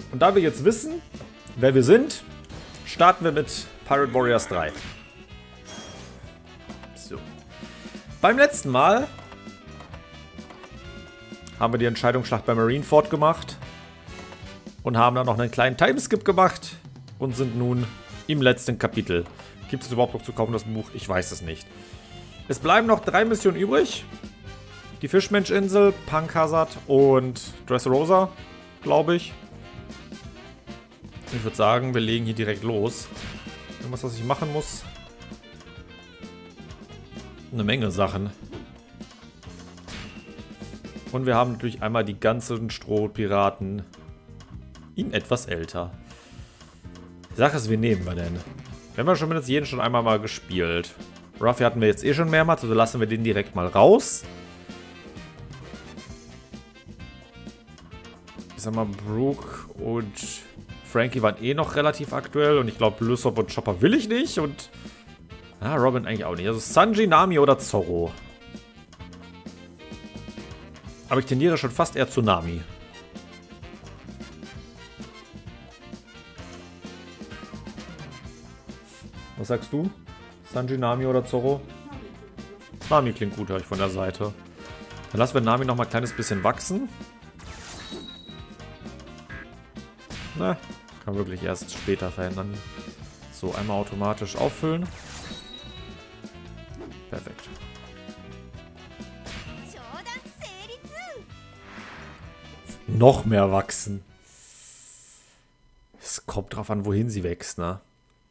Und da wir jetzt wissen, wer wir sind, starten wir mit Pirate Warriors 3. So. Beim letzten Mal haben wir die Entscheidungsschlacht bei Marineford gemacht und haben dann noch einen kleinen Timeskip gemacht und sind nun im letzten Kapitel. Gibt es überhaupt noch zu kaufen, das Buch? Ich weiß es nicht. Es bleiben noch 3 Missionen übrig. Die Fischmensch-Insel, Punk Hazard und Dressrosa, glaube ich. Ich würde sagen, wir legen hier direkt los. Irgendwas, was ich machen muss. Eine Menge Sachen. Und wir haben natürlich einmal die ganzen Strohpiraten in etwas älter. Die Sache ist, wen nehmen wir denn? Wir haben ja schon mit jeden schon einmal mal gespielt. Ruffy hatten wir jetzt eh schon mehrmals, also lassen wir den direkt mal raus. Ich sag mal, Brooke und Frankie waren eh noch relativ aktuell und ich glaube, Lysop und Chopper will ich nicht und Robin eigentlich auch nicht. Also Sanji, Nami oder Zorro. Aber ich tendiere schon fast eher zu Nami. Was sagst du? Sanji, Nami oder Zorro? Nami klingt gut, höre ich von der Seite. Dann lassen wir Nami noch mal ein kleines bisschen wachsen. Na, kann wirklich erst später verändern. So, einmal automatisch auffüllen. Perfekt. Noch mehr wachsen. Es kommt drauf an, wohin sie wächst, ne?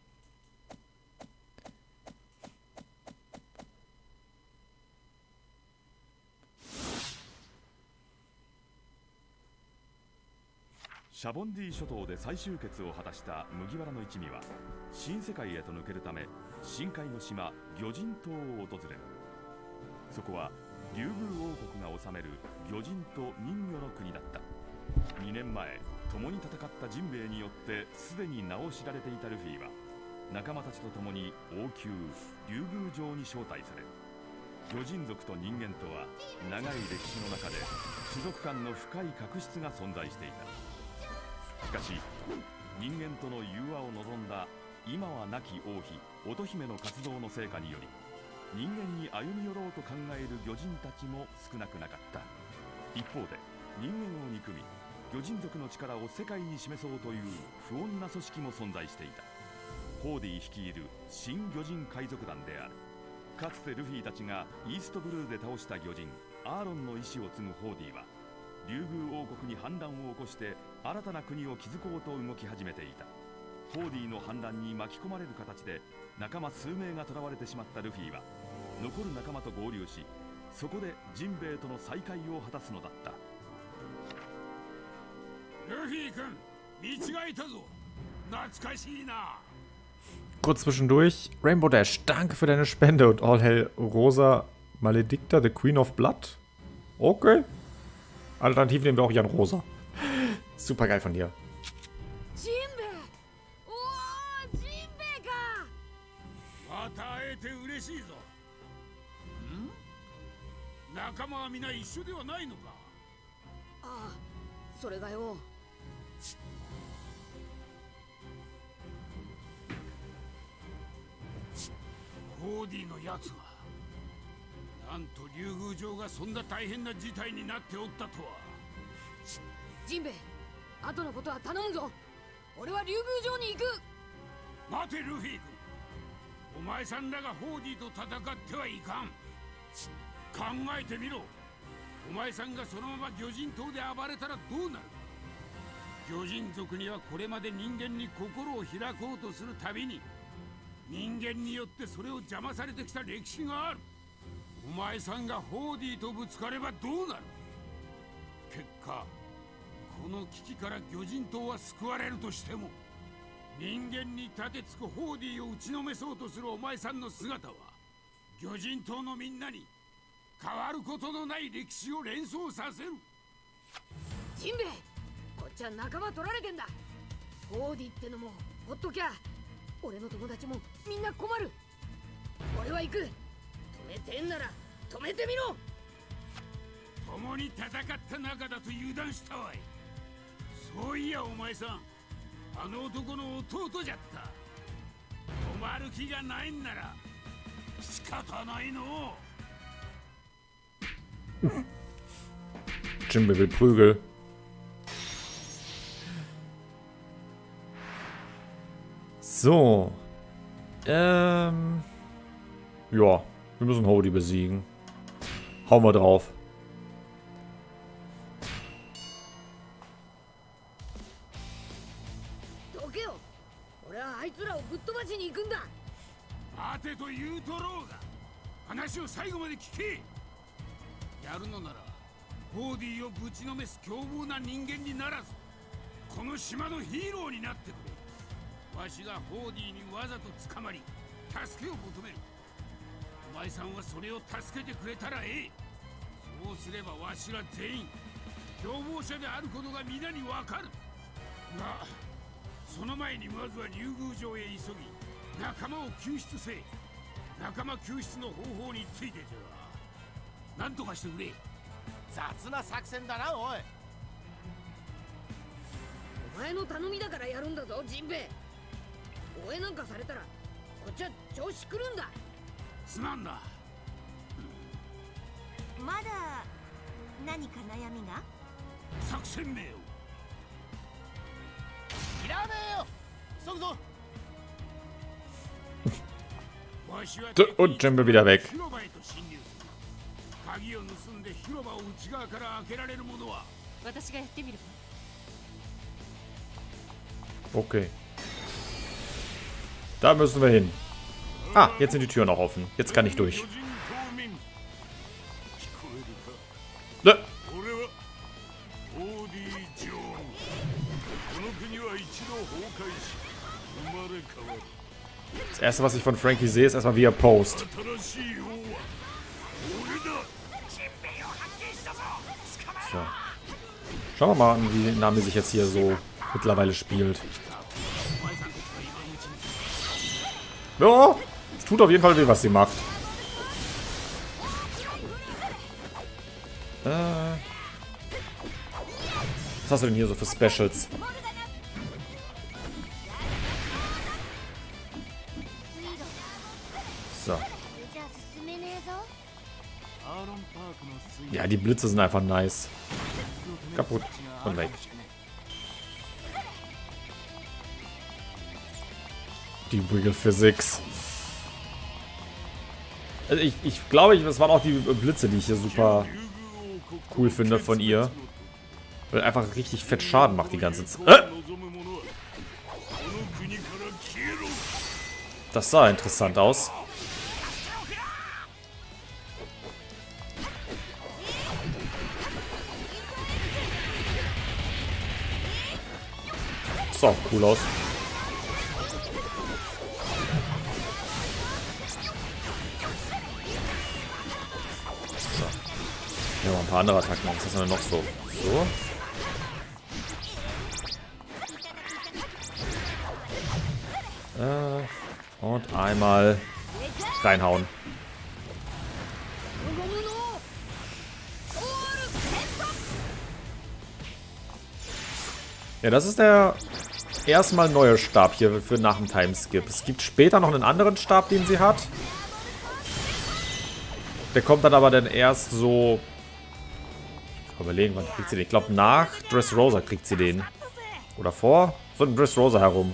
シャボンディ諸島で再集結を果たした麦わらの一味は新世界へと抜けるため深海の島魚人島を訪れる。そこは竜宮王国が治める魚人と人魚の国だった。2年前共に戦ったジンベエによってすでに名を知られていたルフィは仲間たちと共に王宮竜宮城に招待される。魚人族と人間とは長い歴史の中で種族間の深い確執が存在していた。しかし人間との融和を望んだ今は亡き王妃乙姫の活動の成果により人間に歩み寄ろうと考える魚人たちも少なくなかった。一方で人間を憎み魚人族の力を世界に示そうという不穏な組織も存在していた。ホーディ率いる新魚人海賊団である。かつてルフィたちがイーストブルーで倒した魚人アーロンの意志を継ぐホーディは竜宮王国に反乱を起こして新たな国を築こうと動き始めていた。ホーディの反乱に巻き込まれる形で仲間数名が囚われてしまったルフィは残る仲間と合流し、そこでジンベエとの再会を果たすのだった。ルフィ君、見違えたぞ。懐かしいな。 Kurz zwischendurch. Rainbow Dash, danke für deine Spende und All Hell Rosa Maledicta, the Queen of Blood. Okay. Alternativ nehmen wir auch Jan Rosa. Super geil von dir. Jinbei! Oh, Jinbei ka! Mata aete ureshii zo. Nakama wa minna issho de wa nai no ka? Ah, それがよ。ホーディのやつがなんと竜宮城がそんな大変な事態になっておったとは。ジンベエ、後のことは頼むぞ。俺は竜宮城に行く。待てルフィ君、お前さんらがホーディと戦ってはいかん。考えてみろ。お前さんがそのまま魚人島で暴れたらどうなる。魚人族にはこれまで人間に心を開こうとするたびに人間によってそれを邪魔されてきた歴史がある。お前さんがホーディとぶつかればどうなる。結果この危機から魚人島は救われるとしても人間に立てつくホーディを打ちのめそうとするお前さんの姿は魚人島のみんなに変わることのない歴史を連想させる。ジンベエ、こっちは仲間取られてんだ。ホーディってのもほっときゃ俺の友達もみんな困る。俺は行く。止めてんなら止めてみろ。共に戦った仲だと油断したわい。 そういやお前さん、あの男の弟じゃった。止まる気がないんなら仕方ないの。 Jinbe will Prügel. So. Ja, wir müssen Hody besiegen. Hauen wir drauf. Und Jinbe wieder weg. Okay. Da müssen wir hin. Ah, jetzt sind die Türen auch offen. Jetzt kann ich durch. Das erste, was ich von Frankie sehe, ist erstmal, wie er post. So. Schauen wir mal an, wie Nami sich jetzt hier so mittlerweile spielt. Ja, es tut auf jeden Fall weh, was sie macht. Was hast du denn hier so für Specials? So. Ja, die Blitze sind einfach nice. Kaputt und weg. Die Wiggle Physics. Also ich glaube, das waren auch die Blitze, die ich hier super cool finde von ihr. Weil einfach richtig fett Schaden macht die ganze Zeit. Das sah interessant aus. Das sah auch cool aus. So. Ja, noch ein paar andere Attacken. Was ist denn noch so? So. Und einmal reinhauen. Ja, das ist der erstmal neue Stab hier für nach dem Timeskip. Es gibt später noch einen anderen Stab, den sie hat. Der kommt dann aber erst so... Ich kann überlegen, wann kriegt sie den? Ich glaube, nach Dressrosa kriegt sie den. Oder vor? So ein Dressrosa herum.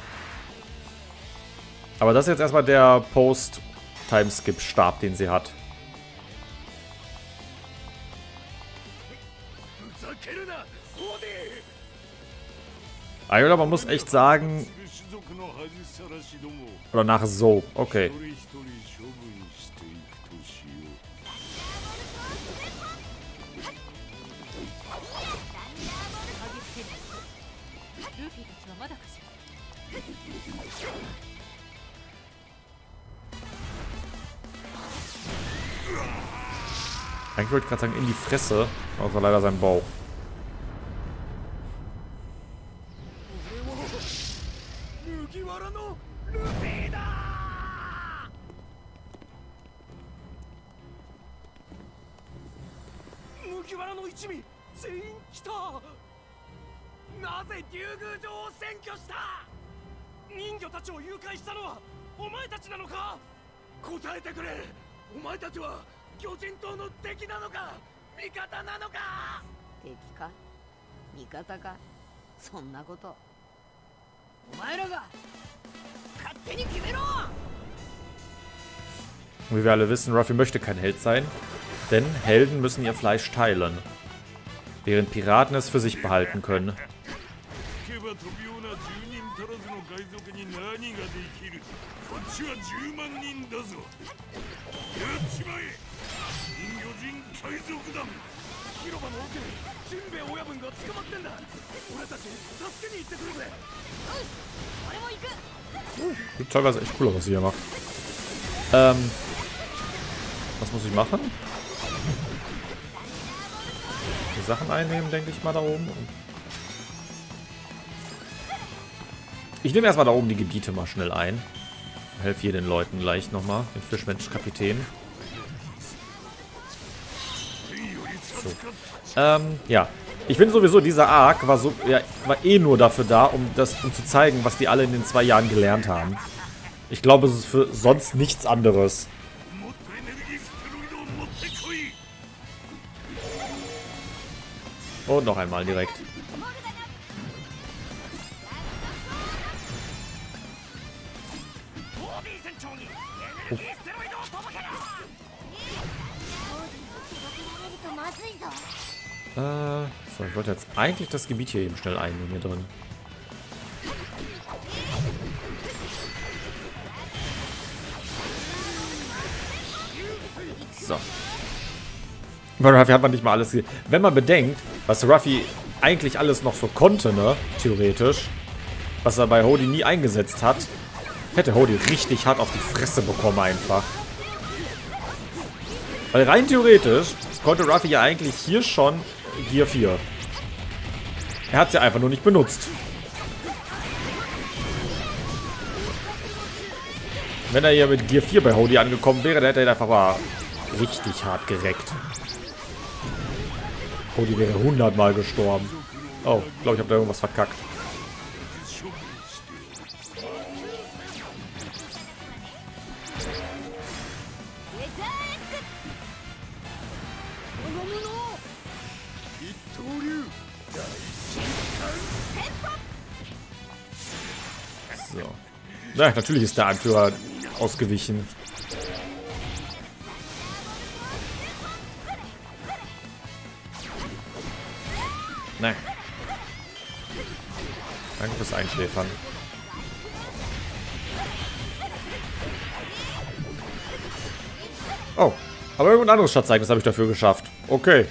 Aber das ist jetzt erstmal der Post-Timeskip-Stab, den sie hat. Aber man muss echt sagen... Oder nachher so. Okay. Eigentlich wollte ich gerade sagen, in die Fresse. Aber es war leider sein Bauch. なぜ竜宮城を占拠した？人魚たちを誘拐したのはお前たちなのか？答えてくれ。お前たちは魚人島の敵なのか味方なのか？ 敵か味方か、そんなことお前らが勝手に決めろ。 Wie wir alle wissen, Ruffy möchte kein Held sein, denn Helden müssen ihr Fleisch teilen, während Piraten es für sich behalten können. Sieht teilweise echt cool aus, was sie hier macht. Was muss ich machen? Die Sachen einnehmen, denke ich mal, da oben. Ich nehme erstmal da oben die Gebiete mal schnell ein. Helfe hier den Leuten gleich nochmal, den Fischmensch-Kapitän. So. Ja. Ich finde sowieso, dieser Arc war eh nur dafür da, um zu zeigen, was die alle in den 2 Jahren gelernt haben. Ich glaube, es ist für sonst nichts anderes. Und noch einmal direkt. So, ich wollte jetzt eigentlich das Gebiet hier eben schnell einnehmen hier drin. So. Bei Ruffy hat man nicht mal alles gesehen. Wenn man bedenkt, was Ruffy eigentlich alles noch so konnte, ne, theoretisch, was er bei Hody nie eingesetzt hat, hätte Hody richtig hart auf die Fresse bekommen einfach. Weil rein theoretisch konnte Ruffy ja eigentlich hier schon Gear 4. Er hat sie einfach nur nicht benutzt. Wenn er hier mit Gear 4 bei Hody angekommen wäre, dann hätte er einfach mal richtig hart gereckt. Hody wäre 100 Mal gestorben. Oh, ich glaube, ich habe da irgendwas verkackt. So. Na, natürlich ist der Anführer ausgewichen. Ne. Danke fürs Einschläfern. Oh, aber irgendein anderes Schatzeichen habe ich dafür geschafft. Okay.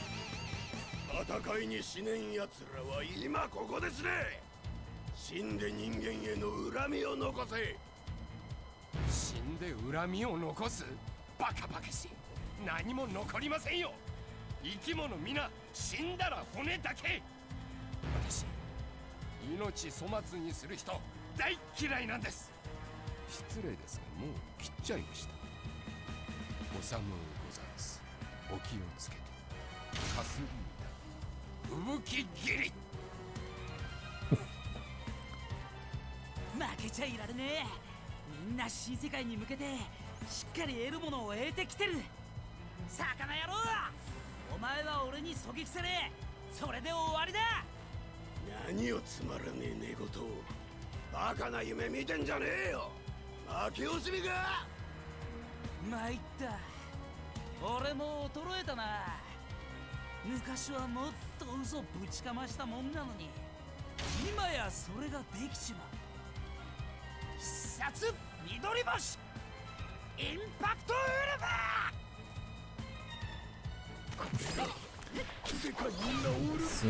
So.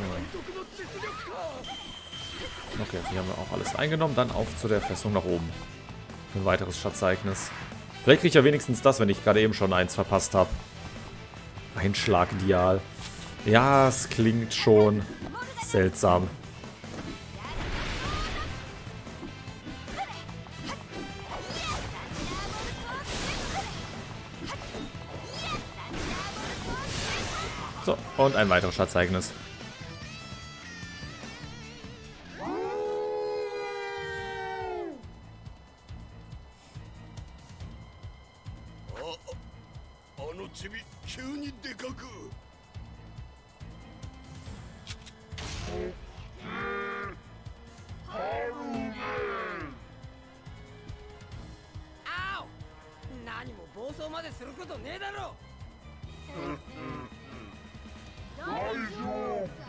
Okay, hier haben wir auch alles eingenommen. Dann auf zu der Festung nach oben. Für ein weiteres Schatzeichnis. Vielleicht kriege ich ja wenigstens das, wenn ich gerade eben schon eins verpasst habe. Einschlagdial. Ja, es klingt schon seltsam. So, und ein weiteres Schatzeichnis. チビ急にでかく。 あお、何も暴走まですることねえだろ。大丈夫か。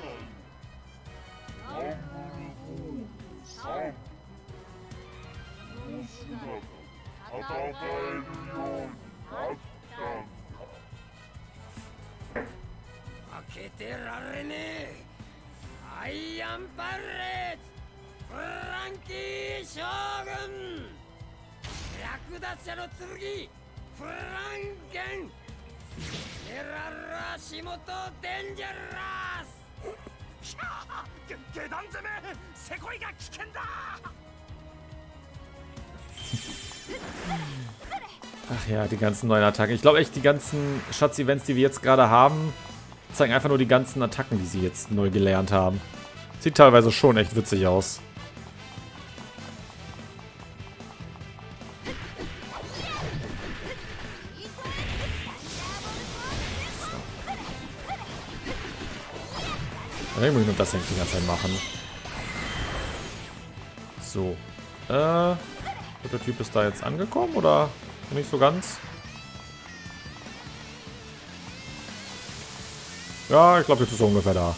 負けてられねえ。アイアンパレーツフランキー将軍、略奪者の剣フランケン、エララシモトデンジャラス。 下段攻め、セコイが危険だ。 Ach ja, die ganzen neuen Attacken. Ich glaube echt, die ganzen Schatz-Events, die wir jetzt gerade haben, zeigen einfach nur die ganzen Attacken, die sie jetzt neu gelernt haben. Sieht teilweise schon echt witzig aus. Ich muss nur das die ganze Zeit machen. So. Der Typ ist da jetzt angekommen, oder? Nicht so ganz? Ja, ich glaube, jetzt ist er ungefähr da.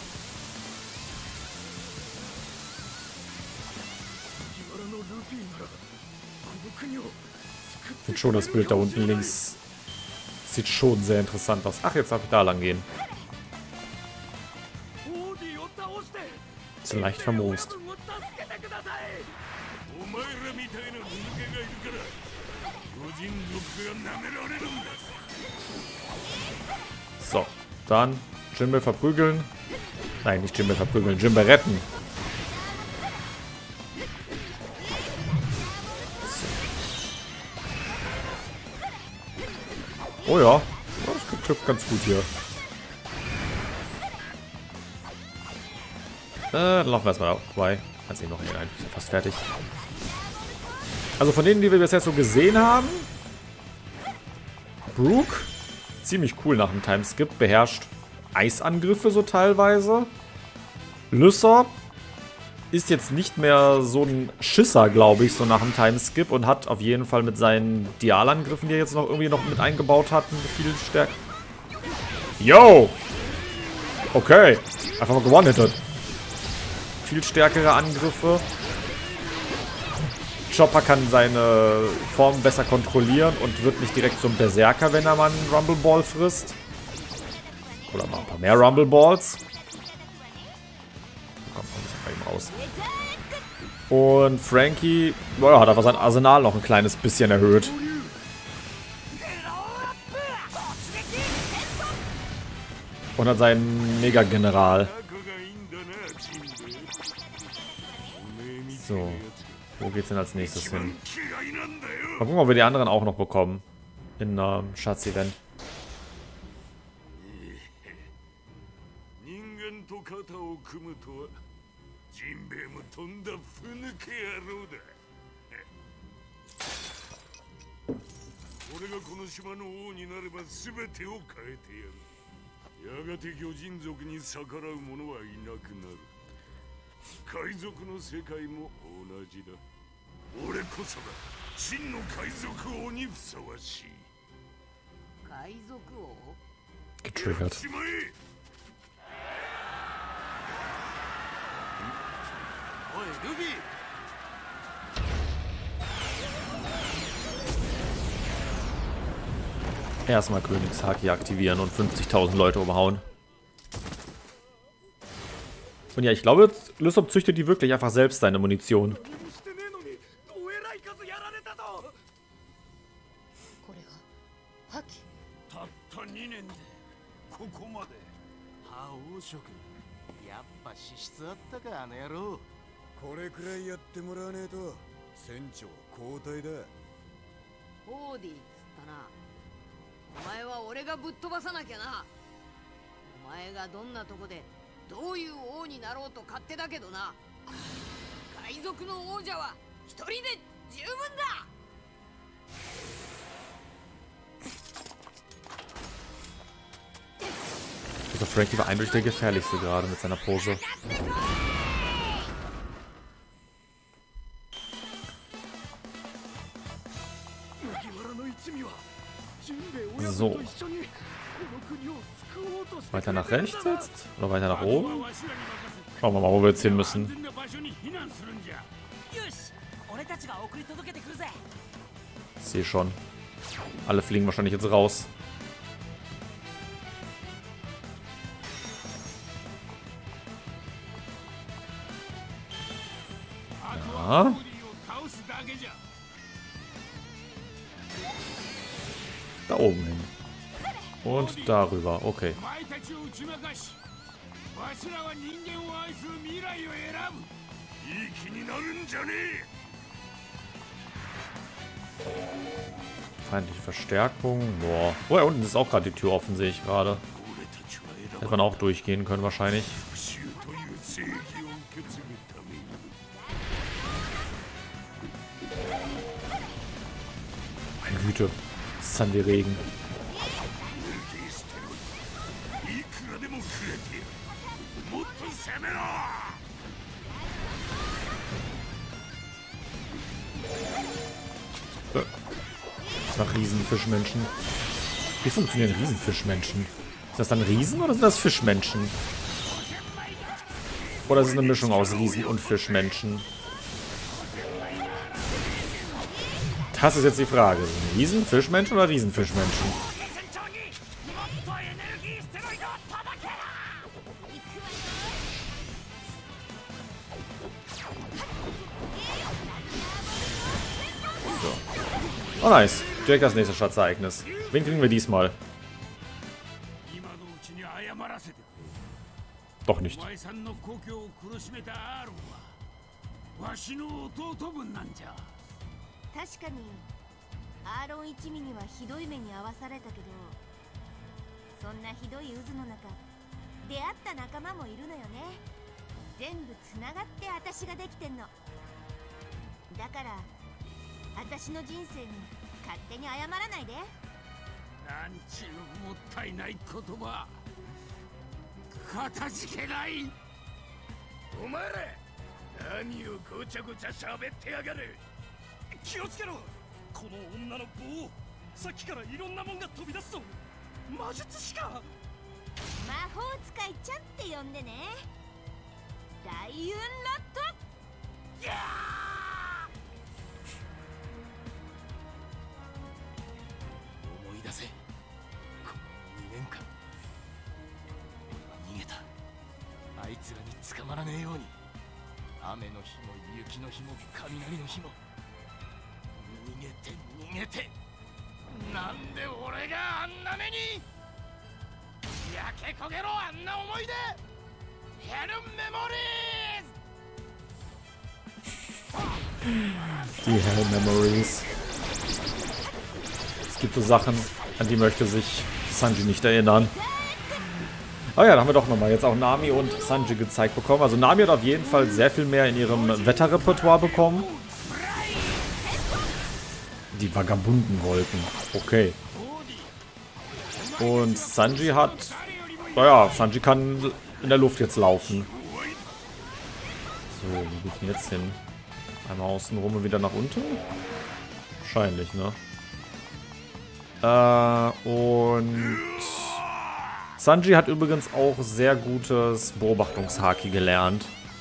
Ich finde schon das Bild da unten links. Sieht schon sehr interessant aus. Ach, jetzt darf ich da lang gehen. Ist leicht vermoost. So, dann Jinbe verprügeln. Nein, nicht Jinbe verprügeln, Jinbe retten. So. Oh ja, das klappt ganz gut hier. Dann laufen wir erstmal vorbei. Kannst ihn noch hier rein. Ist ja fast fertig. Also von denen, die wir bis jetzt so gesehen haben, Brooke, ziemlich cool nach dem Timeskip, beherrscht Eisangriffe so teilweise. Lysop ist jetzt nicht mehr so ein Schisser, glaube ich, so nach dem Timeskip und hat auf jeden Fall mit seinen Dialangriffen, die er jetzt noch irgendwie noch mit eingebaut hat, viel stärker. Yo! Okay. Einfach mal gewonnen-hittet. Viel stärkere Angriffe. Chopper kann seine Form besser kontrollieren und wird nicht direkt zum Berserker, wenn er mal einen Rumble Ball frisst. Oder mal ein paar mehr Rumble Balls. Komm, ein bisschen bei ihm raus. Und Frankie, boah, hat einfach sein Arsenal noch ein kleines bisschen erhöht. Und hat seinen Mega-General. So. Wo geht's denn als nächstes hin? Mal gucken, ob wir die anderen auch noch bekommen. In Schatz-Event. Getriggert. Erstmal Königshaki aktivieren und 50.000 Leute umhauen. Und ja, ich glaube, Lysop züchtet die wirklich einfach selbst seine Munition. Frankie war eindeutig der gefährlichste gerade mit seiner Pose. So. Weiter nach rechts jetzt? Oder weiter nach oben? Schauen wir mal, wo wir jetzt hin müssen. Ich sehe schon. Alle fliegen wahrscheinlich jetzt raus. Ja. Da oben hin. Und darüber, okay. Feindliche Verstärkung. Boah. Oh, ja, unten ist auch gerade die Tür offen, sehe ich gerade. Hätte man auch durchgehen können wahrscheinlich. Meine Güte. Sandy-Regen. Nach Riesenfischmenschen. Wie funktionieren Riesenfischmenschen? Ist das dann Riesen oder sind das Fischmenschen? Oder ist es eine Mischung aus Riesen- und Fischmenschen? Das ist jetzt die Frage. Sind Riesen, Fischmenschen oder Riesenfischmenschen? So. Oh nice. Direkt das nächste Schatzereignis. Wen kriegen wir diesmal? Doch nicht. 確かにアーロン一味にはひどい目に遭わされたけど、そんなひどい渦の中出会った仲間もいるのよね。全部つながって私ができてんの。だから私の人生に勝手に謝らないで。 なんちゅうもったいない言葉。かたじけない。お前ら何をごちゃごちゃ喋ってやがる。気をつけろ。この女の棒、さっきからいろんなもんが飛び出すぞ。魔術師か。 魔法使いちゃんって呼んでね。大運ロット。やー。 思い出せ。この2年間俺は逃げた。あいつらに捕まらねえように。雨の日も雪の日も雷の日も。逃げて逃げて。なんで俺があんな目に。焼け焦げろあんな思い出。ヘルメモリーズ。 Die Hell Memories. Es gibt so Sachen, an die möchte sich Sanji nicht erinnern. Oh ja, da haben wir doch nochmal jetzt auch Nami und Sanji gezeigt bekommen. Also Nami hat auf jeden Fall sehr viel mehr in ihrem Wetterrepertoire bekommen. Die Vagabundenwolken. Okay. Und Sanji hat... Naja, Sanji kann in der Luft jetzt laufen. So, wo gehe ich denn jetzt hin? Einmal außen rum und wieder nach unten? Wahrscheinlich, ne? Und... Sanji hat übrigens auch sehr gutes Beobachtungshaki gelernt.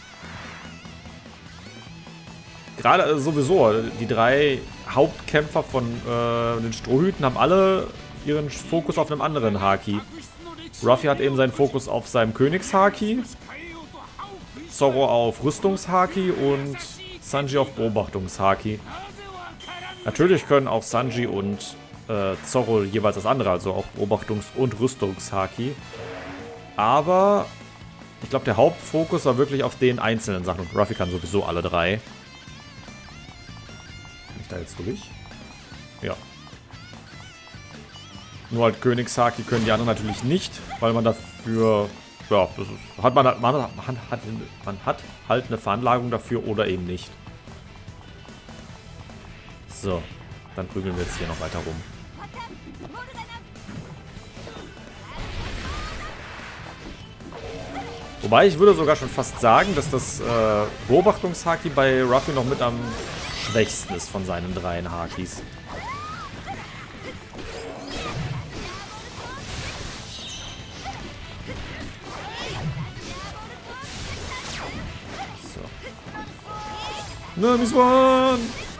Gerade sowieso, die drei Hauptkämpfer von den Strohhüten haben alle ihren Fokus auf einem anderen Haki. Ruffy hat eben seinen Fokus auf seinem Königshaki, Zoro auf Rüstungshaki und Sanji auf Beobachtungshaki. Natürlich können auch Sanji und Zoro jeweils das andere, also auch Beobachtungs- und Rüstungshaki. Aber ich glaube, der Hauptfokus war wirklich auf den einzelnen Sachen. Und Ruffy kann sowieso alle drei. Kann ich da jetzt durch? Ja. Nur halt Königshaki können die anderen natürlich nicht, weil man dafür... Ja, das ist, man hat halt eine Veranlagung dafür oder eben nicht. So, dann prügeln wir jetzt hier noch weiter rum. Wobei, ich würde sogar schon fast sagen, dass das Beobachtungshaki bei Ruffy noch mit am schwächsten ist von seinen 3 Hakis. So. Na, Miss One!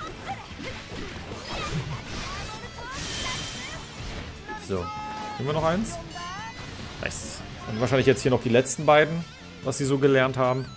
So. Nehmen wir noch eins? Nice. Und wahrscheinlich jetzt hier noch die letzten beiden, was sie so gelernt haben.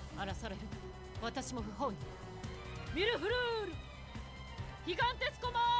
ミルフルールギガンテスコマ